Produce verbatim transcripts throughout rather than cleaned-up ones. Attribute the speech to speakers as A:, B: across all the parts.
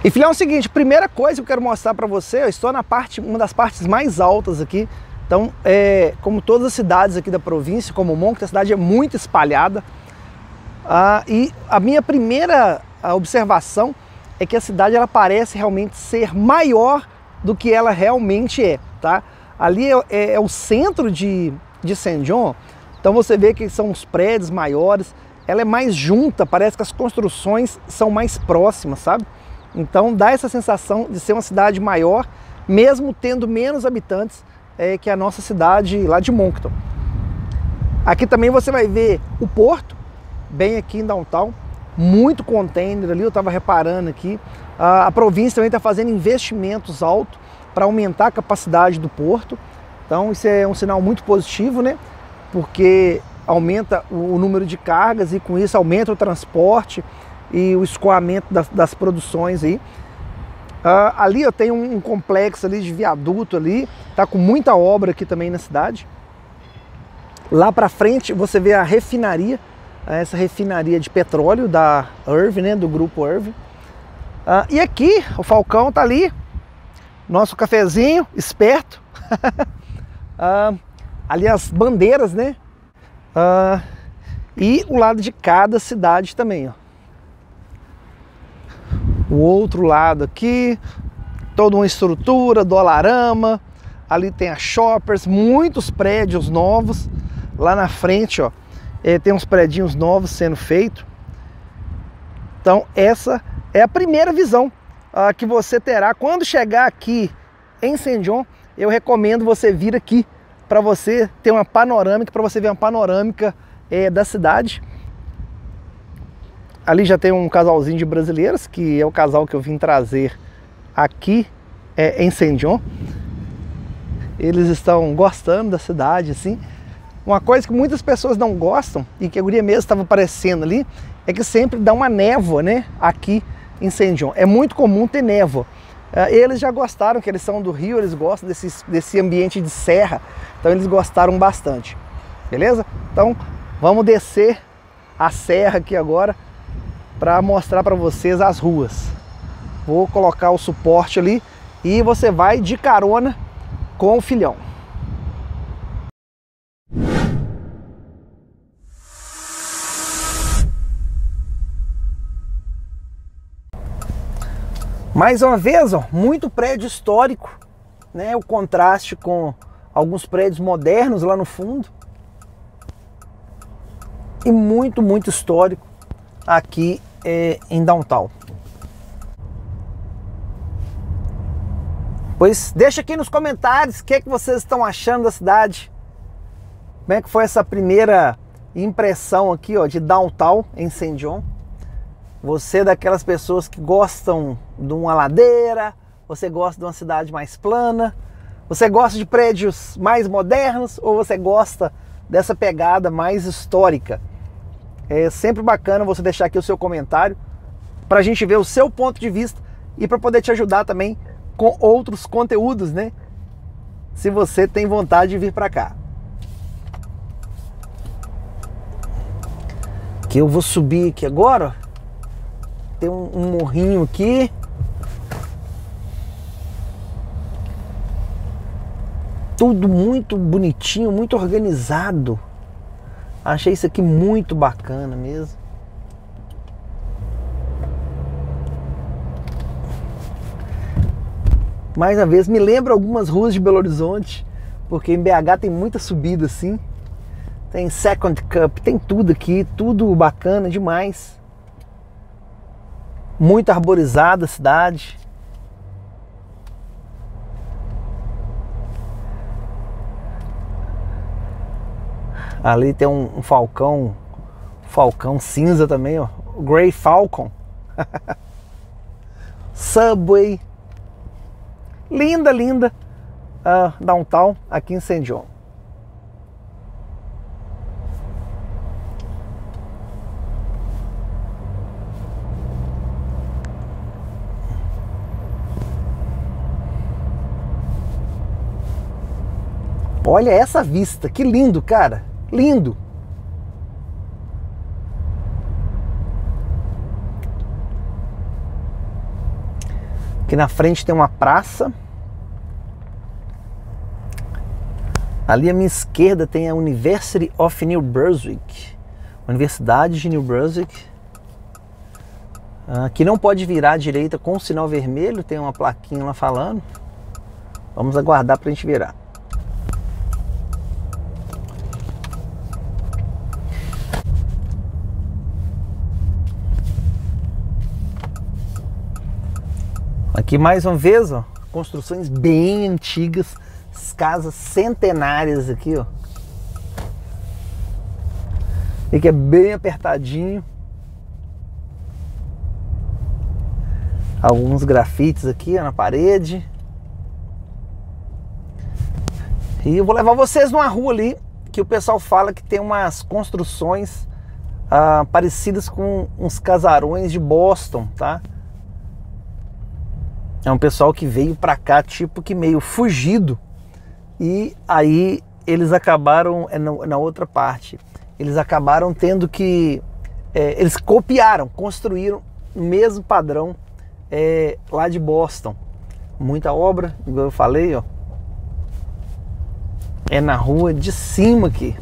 A: E filhão, é o seguinte, primeira coisa que eu quero mostrar para você, eu estou na parte, uma das partes mais altas aqui. Então, é, como todas as cidades aqui da província, como Moncton, a cidade é muito espalhada. Ah, e a minha primeira observação é que a cidade ela parece realmente ser maior do que ela realmente é, tá? Ali é, é, é o centro de, de Saint John, então você vê que são os prédios maiores, ela é mais junta, parece que as construções são mais próximas, sabe? Então dá essa sensação de ser uma cidade maior, mesmo tendo menos habitantes é, que a nossa cidade lá de Moncton. Aqui também você vai ver o porto, bem aqui em downtown, muito container ali, eu estava reparando aqui. A, a província também está fazendo investimentos altos para aumentar a capacidade do porto. Então isso é um sinal muito positivo, né? Porque aumenta o, o número de cargas e com isso aumenta o transporte e o escoamento das, das produções aí. Uh, ali eu tenho um, um complexo ali de viaduto ali, tá com muita obra aqui também na cidade. Lá para frente você vê a refinaria, essa refinaria de petróleo da Irving, né, do grupo Irving. Uh, e aqui o Falcão tá ali, nosso cafezinho, esperto. uh, ali as bandeiras, né? Uh, e o lado de cada cidade também, ó. O outro lado aqui, toda uma estrutura, Dollarama, ali tem a Shoppers, muitos prédios novos. Lá na frente, ó, é, tem uns prédios novos sendo feitos. Então essa é a primeira visão uh, que você terá quando chegar aqui em Saint John. Eu recomendo você vir aqui para você ter uma panorâmica, para você ver uma panorâmica é, da cidade. Ali já tem um casalzinho de brasileiros, que é o casal que eu vim trazer aqui é, em Saint John. Eles estão gostando da cidade, assim. Uma coisa que muitas pessoas não gostam, e que a guria mesmo estava aparecendo ali, é que sempre dá uma névoa, né, aqui em Saint John. É muito comum ter névoa. Eles já gostaram, que eles são do Rio, eles gostam desse, desse ambiente de serra, então eles gostaram bastante. Beleza? Então vamos descer a serra aqui agora para mostrar para vocês as ruas. Vou colocar o suporte ali e você vai de carona com o filhão. Mais uma vez, ó, muito prédio histórico, né? O contraste com alguns prédios modernos lá no fundo. E muito, muito histórico aqui é, em downtown. Pois deixa aqui nos comentários o que é que vocês estão achando da cidade. Como é que foi essa primeira impressão aqui, ó, de downtown em Saint John. Você é daquelas pessoas que gostam de uma ladeira, você gosta de uma cidade mais plana, você gosta de prédios mais modernos ou você gosta dessa pegada mais histórica? É sempre bacana você deixar aqui o seu comentário para a gente ver o seu ponto de vista e para poder te ajudar também com outros conteúdos, né? Se você tem vontade de vir para cá. Que eu vou subir aqui agora, ó. Tem um, um morrinho aqui. Tudo muito bonitinho, muito organizado. Achei isso aqui muito bacana mesmo. Mais uma vez, me lembra algumas ruas de Belo Horizonte, porque em B H tem muita subida assim. Tem Second Cup, tem tudo aqui, tudo bacana demais. Muito arborizada a cidade. Ali tem um, um falcão, falcão cinza também, ó. O Grey Falcon. Subway. Linda, linda. Uh, downtown aqui em Saint John. Olha essa vista, que lindo, cara. Lindo. Aqui na frente tem uma praça. Ali à minha esquerda tem a University of New Brunswick, Universidade de New Brunswick. Aqui não pode virar à direita com o sinal vermelho, tem uma plaquinha lá falando. Vamos aguardar para a gente virar. Aqui mais uma vez, ó, construções bem antigas, casas centenárias aqui, ó. E que é bem apertadinho. Alguns grafites aqui, ó, na parede. E eu vou levar vocês numa rua ali que o pessoal fala que tem umas construções ah, parecidas com uns casarões de Boston, tá? É um pessoal que veio pra cá tipo que meio fugido. E aí eles acabaram, é, na, na outra parte, eles acabaram tendo que, é, eles copiaram, construíram o mesmo padrão é, lá de Boston. Muita obra, igual eu falei, ó. É na rua de cima aqui.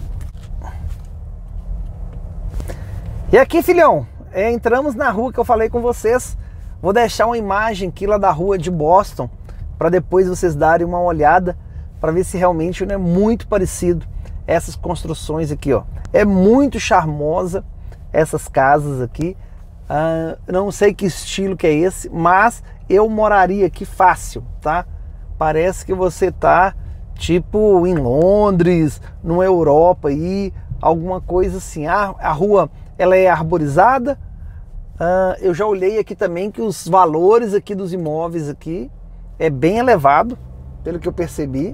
A: E aqui, filhão, é, entramos na rua que eu falei com vocês. Vou deixar uma imagem aqui lá da rua de Boston, para depois vocês darem uma olhada, para ver se realmente não é muito parecido essas construções aqui, ó. É muito charmosa essas casas aqui. Ah, não sei que estilo que é esse, mas eu moraria aqui fácil, tá? Parece que você tá tipo em Londres, numa Europa aí, alguma coisa assim. A, a rua, ela é arborizada. Ah, eu já olhei aqui também que os valores aqui dos imóveis aqui é bem elevado, pelo que eu percebi.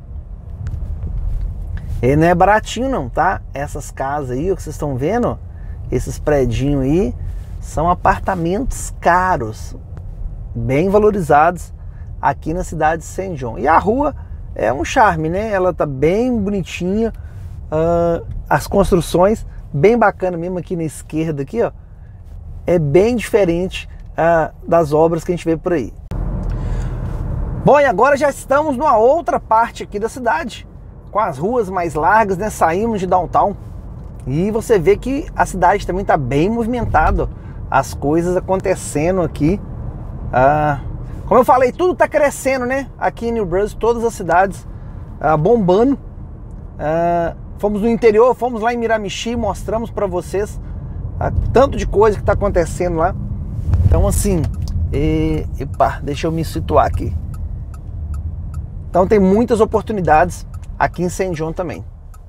A: E não é baratinho não, tá? Essas casas aí, o que vocês estão vendo, ó, esses predinhos aí, são apartamentos caros, bem valorizados aqui na cidade de Saint John. E a rua é um charme, né? Ela tá bem bonitinha, uh, as construções bem bacana mesmo aqui na esquerda aqui, ó. É bem diferente uh, das obras que a gente vê por aí. Bom, e agora já estamos numa outra parte aqui da cidade, com as ruas mais largas, né? Saímos de downtown e você vê que a cidade também está bem movimentada, as coisas acontecendo aqui. Ah, como eu falei, tudo está crescendo, né? Aqui em New Brunswick, todas as cidades ah, bombando. Ah, fomos no interior, fomos lá em Miramichi, mostramos para vocês ah, tanto de coisa que está acontecendo lá. Então assim, e, epa, deixa eu me situar aqui. Então tem muitas oportunidades aqui em Saint John também.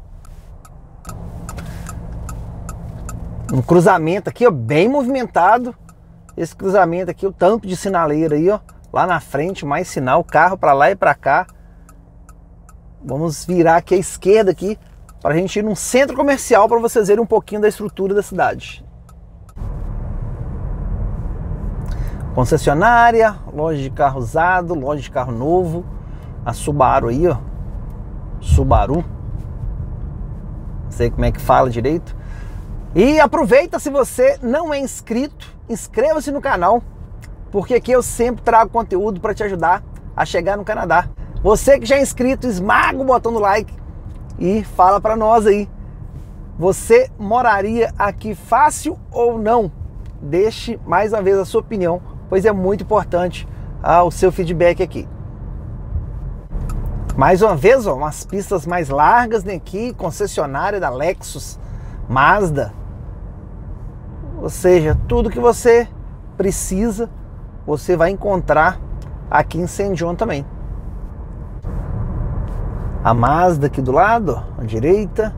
A: Um cruzamento aqui, ó, bem movimentado. Esse cruzamento aqui, o tanto de sinaleira aí, ó, lá na frente, mais sinal, carro para lá e para cá. Vamos virar aqui à esquerda aqui, para a gente ir num centro comercial para vocês verem um pouquinho da estrutura da cidade. Concessionária, loja de carro usado, loja de carro novo. A Subaru aí, ó. Subaru. Não sei como é que fala direito. E aproveita, se você não é inscrito, inscreva-se no canal, porque aqui eu sempre trago conteúdo para te ajudar a chegar no Canadá. Você que já é inscrito, esmaga o botão do like e fala para nós aí. Você moraria aqui fácil ou não? Deixe mais uma vez a sua opinião, pois é muito importante ah, o seu feedback aqui. Mais uma vez, ó, umas pistas mais largas, né, aqui, concessionária da Lexus, Mazda. Ou seja, tudo que você precisa, você vai encontrar aqui em Saint John também. A Mazda aqui do lado, ó, à direita.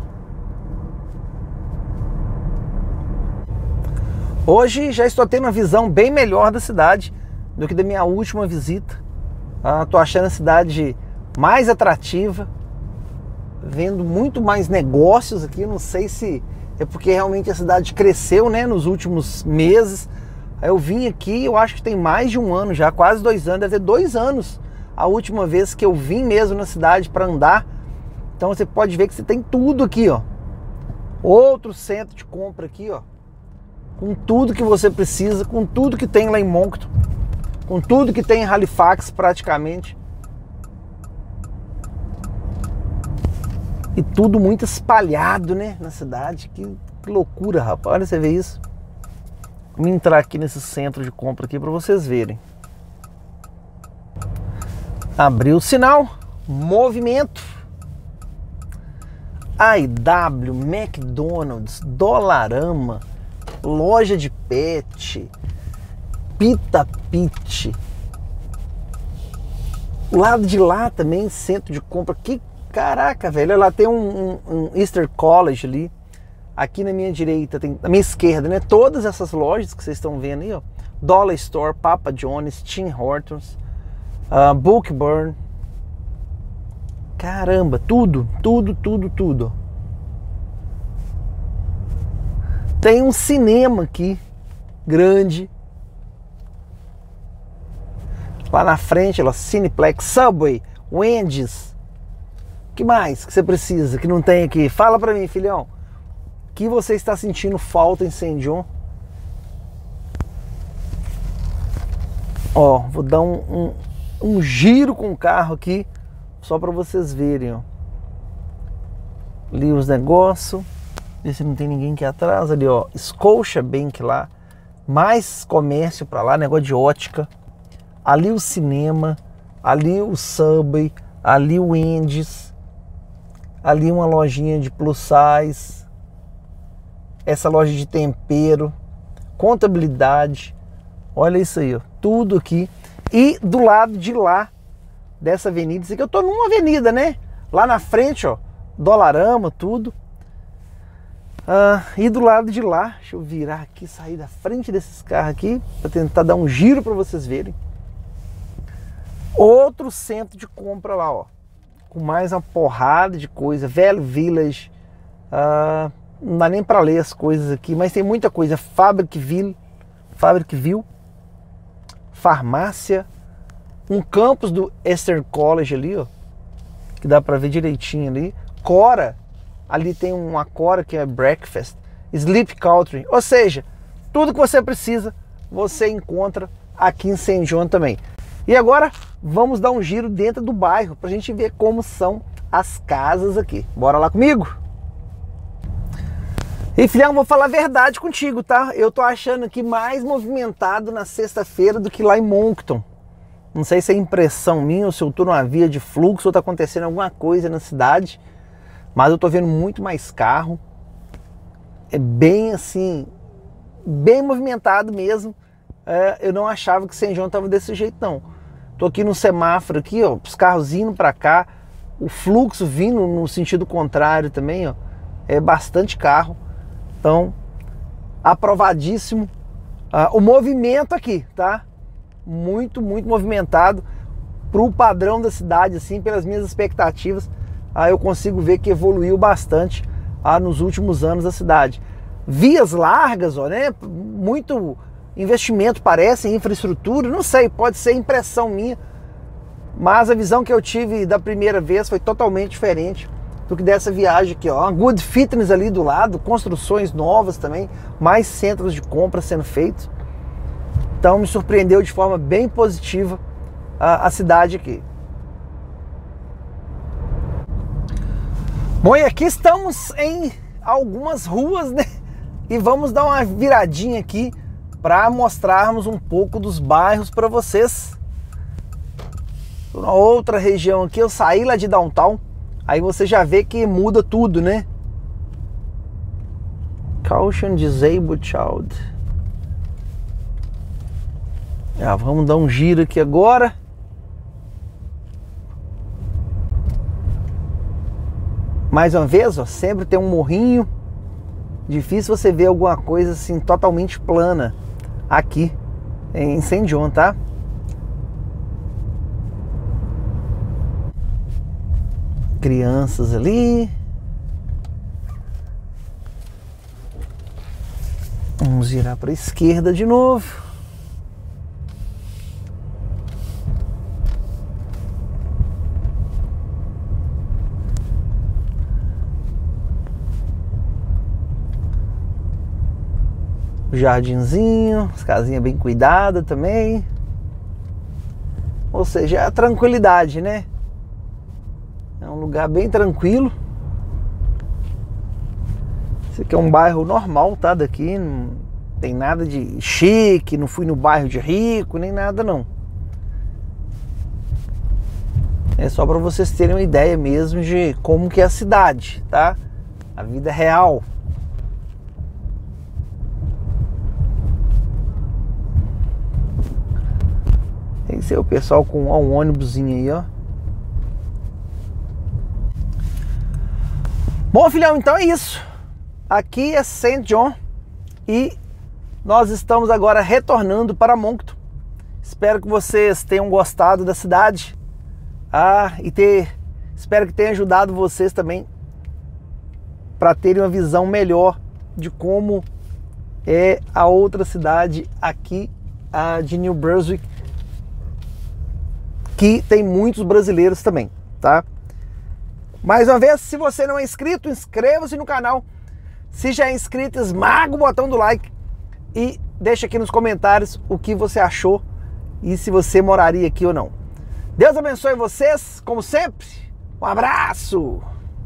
A: Hoje já estou tendo uma visão bem melhor da cidade do que da minha última visita. Estou ah, achando a cidade mais atrativa, vendo muito mais negócios aqui. Não sei se é porque realmente a cidade cresceu, né, nos últimos meses. Eu vim aqui, eu acho que tem mais de um ano já, quase dois anos, deve ter dois anos a última vez que eu vim mesmo na cidade para andar. Então você pode ver que você tem tudo aqui, ó. Outro centro de compra aqui, ó, com tudo que você precisa, com tudo que tem lá em Moncton. com tudo que tem em Halifax praticamente. E tudo muito espalhado, né, na cidade. Que, que loucura, rapaz. Olha, você vê isso. Vamos entrar aqui nesse centro de compra aqui para vocês verem. Abriu o sinal. Movimento. I W, McDonald's, Dollarama, loja de pet, Pita Pit. O lado de lá também, centro de compra. Que caraca, velho. Lá tem um, um, um Easter College ali. Aqui na minha direita, tem, na minha esquerda, né? Todas essas lojas que vocês estão vendo aí, ó. Dollar Store, Papa John's, Tim Hortons, uh, Bookburn. Caramba, tudo, tudo, tudo, tudo. Tem um cinema aqui, grande. Lá na frente, ó, Cineplex, Subway, Wendy's. O que mais que você precisa, que não tem aqui? Fala pra mim, filhão. O que você está sentindo falta em Saint John? Ó, vou dar um, um, um giro com o carro aqui, só para vocês verem, ó. Ali os negócios. Ver se não tem ninguém aqui atrás. Ali, ó, Scotiabank lá. Mais comércio para lá, negócio de ótica. Ali o cinema. Ali o Subway. Ali o Wendy's. Ali uma lojinha de plus size. Essa loja de tempero. Contabilidade. Olha isso aí, ó. Tudo aqui. E do lado de lá, dessa avenida, isso aqui eu tô numa avenida, né? Lá na frente, ó, Dollarama, tudo. Ah, e do lado de lá, deixa eu virar aqui, sair da frente desses carros aqui, para tentar dar um giro para vocês verem. Outro centro de compra lá, ó, com mais uma porrada de coisa. Velho Village, ah, não dá nem para ler as coisas aqui, mas tem muita coisa. Fabricville, Fabricville, farmácia. Um campus do Eastern College ali, ó, que dá pra ver direitinho ali. Cora, ali tem uma Cora que é Breakfast. Sleep Country, ou seja, tudo que você precisa, você encontra aqui em Saint John também. E agora, vamos dar um giro dentro do bairro, pra gente ver como são as casas aqui. Bora lá comigo? E filhão, vou falar a verdade contigo, tá? Eu tô achando aqui mais movimentado na sexta-feira do que lá em Moncton. Não sei se é impressão minha ou se eu tô numa via de fluxo ou tá acontecendo alguma coisa na cidade, mas eu tô vendo muito mais carro. É bem assim, bem movimentado mesmo. É, eu não achava que Saint John tava desse jeito não. Tô aqui no semáforo aqui, ó, os carros indo para cá, o fluxo vindo no sentido contrário também, ó. É bastante carro. Então, aprovadíssimo. Ah, o movimento aqui, tá? Muito, muito movimentado para o padrão da cidade, assim, pelas minhas expectativas. Aí eu consigo ver que evoluiu bastante ah, nos últimos anos da cidade. Vias largas, ó, né? Muito investimento parece em infraestrutura, não sei, pode ser impressão minha, mas a visão que eu tive da primeira vez foi totalmente diferente do que dessa viagem aqui, ó. Uma Good Fitness ali do lado, construções novas também, mais centros de compra sendo feitos. Então me surpreendeu de forma bem positiva a, a cidade aqui. Bom, e aqui estamos em algumas ruas, né? E vamos dar uma viradinha aqui para mostrarmos um pouco dos bairros para vocês. Uma outra região aqui, eu saí lá de downtown, aí você já vê que muda tudo, né? Caution Disabled Child. Já vamos dar um giro aqui agora. Mais uma vez, ó, sempre tem um morrinho. Difícil você ver alguma coisa assim totalmente plana aqui em Saint John, tá? Crianças ali. Vamos virar para a esquerda de novo. Jardinzinho, as casinhas bem cuidadas também. Ou seja, é a tranquilidade, né? É um lugar bem tranquilo. Esse aqui é um bairro normal, tá? Daqui não tem nada de chique, não fui no bairro de rico, nem nada não. É só para vocês terem uma ideia mesmo de como que é a cidade, tá? A vida real. Esse é o pessoal com ó, um ônibusinho aí, ó. Bom, filhão, então é isso. Aqui é Saint John e nós estamos agora retornando para Moncton. Espero que vocês tenham gostado da cidade. Ah, e ter, espero que tenha ajudado vocês também para terem uma visão melhor de como é a outra cidade aqui, a de New Brunswick, que tem muitos brasileiros também, tá? Mais uma vez, se você não é inscrito, inscreva-se no canal. Se já é inscrito, esmaga o botão do like e deixa aqui nos comentários o que você achou e se você moraria aqui ou não. Deus abençoe vocês, como sempre. Um abraço!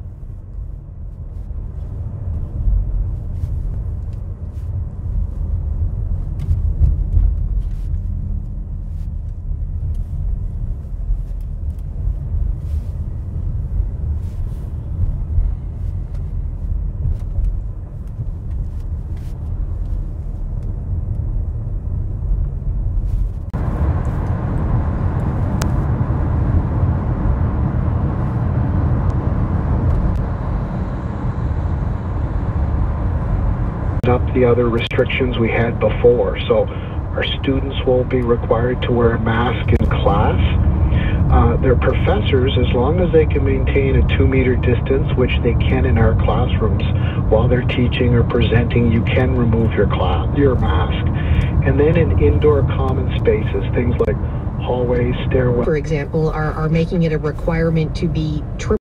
B: Up the other restrictions we had before, so our students will be required to wear a mask in class. Uh, their professors, as long as they can maintain a two meter distance, which they can in our classrooms, while they're teaching or presenting, you can remove your class, your mask. And then in indoor common spaces, things like hallways, stairwells,
C: for example, are, are making it a requirement to be triple